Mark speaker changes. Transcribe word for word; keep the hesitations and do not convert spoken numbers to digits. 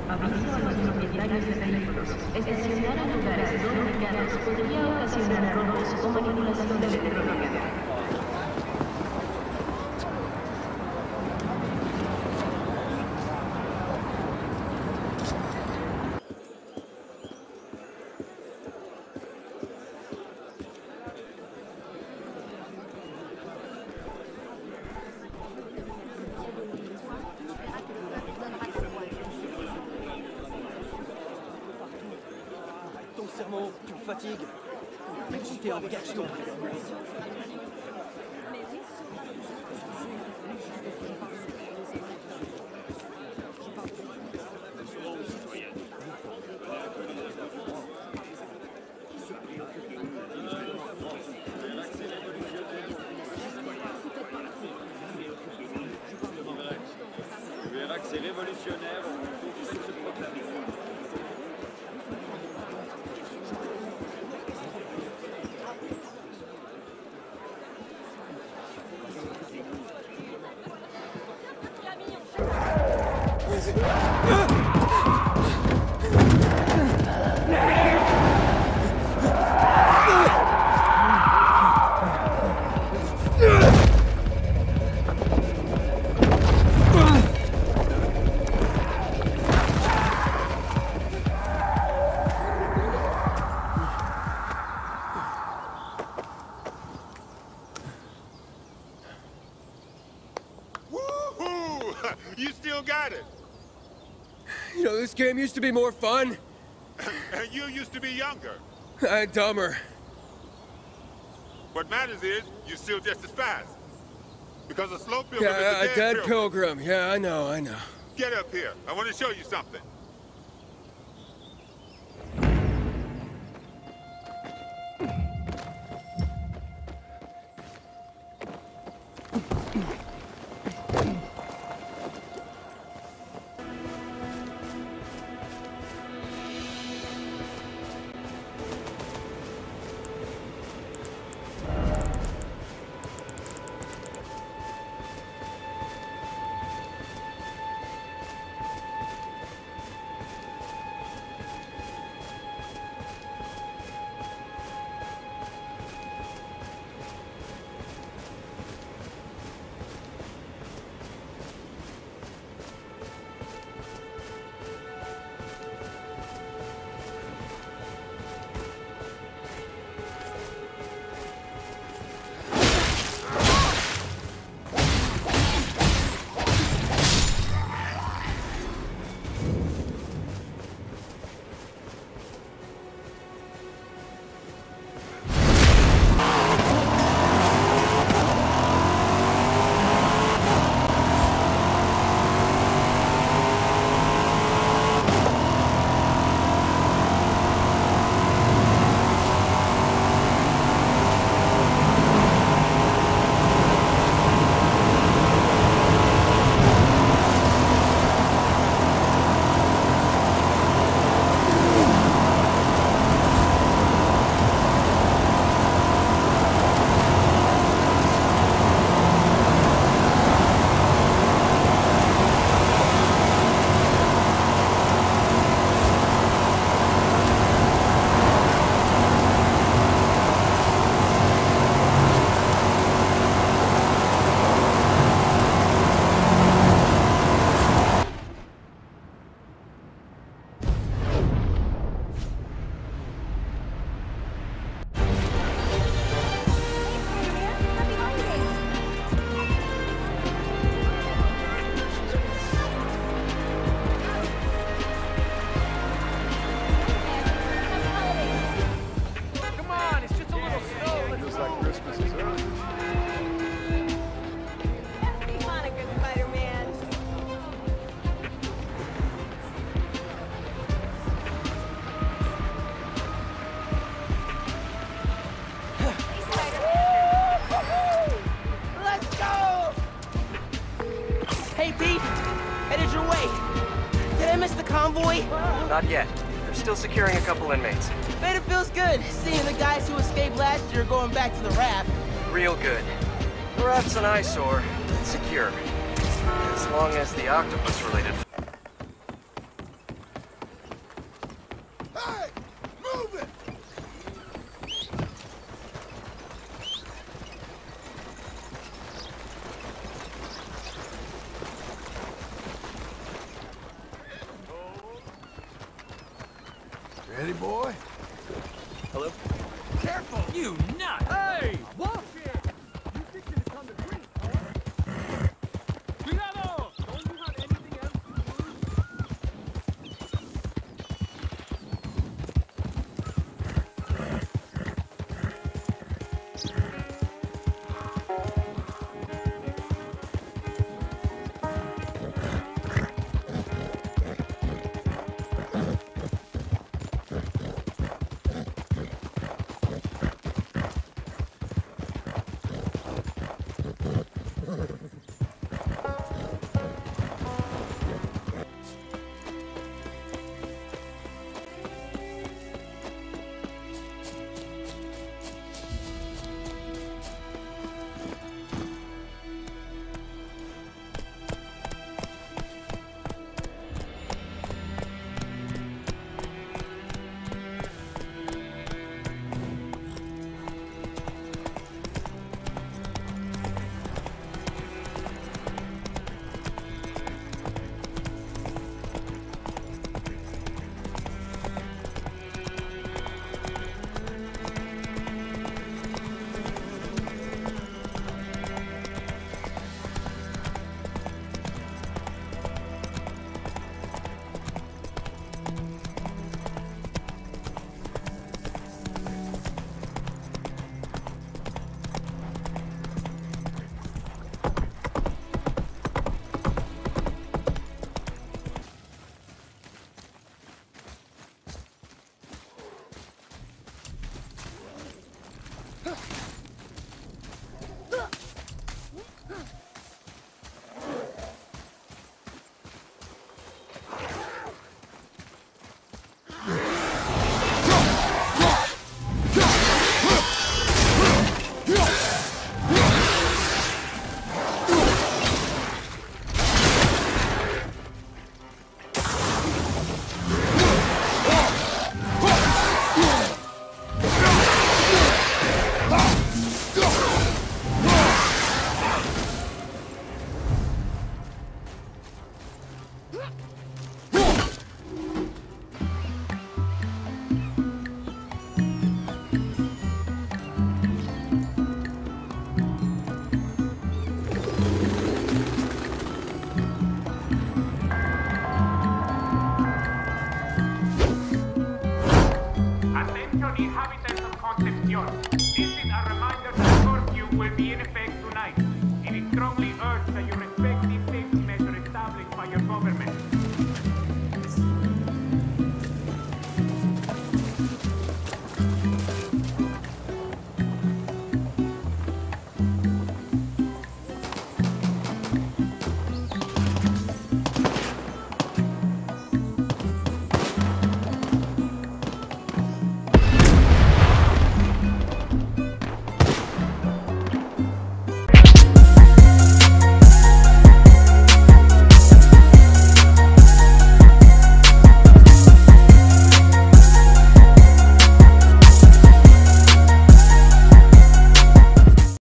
Speaker 1: Aviso a los propietarios de vehículos. Estacionar en lugares no indicados podría ocasionar robos o manipulación del electrónica.
Speaker 2: Serment, tu me fatigues. T'es en gaston.
Speaker 3: Tu verras que c'est révolutionnaire, on peut se proclamer.
Speaker 4: You still got it.
Speaker 5: You know, this game used to be more fun.
Speaker 4: And you used to be younger.
Speaker 5: And dumber.
Speaker 4: What matters is, you're still just as fast. Because a slow pilgrim
Speaker 5: Yeah,
Speaker 4: is a
Speaker 5: a
Speaker 4: dead,
Speaker 5: dead
Speaker 4: pilgrim.
Speaker 5: pilgrim. Yeah, I know, I know.
Speaker 4: Get up here. I want to show you something.
Speaker 2: convoy?
Speaker 6: Not yet. They're still securing a couple inmates.
Speaker 2: Man, it feels good seeing the guys who escaped last year going back to the raft.
Speaker 6: Real good. The raft's an eyesore, but secure. As long as the octopus-related
Speaker 7: Ready, boy?
Speaker 3: Hello?
Speaker 8: Careful, you nut! Hey! Watch it! You think it's on the drink, huh? Cuidado! Don't you have anything else to lose?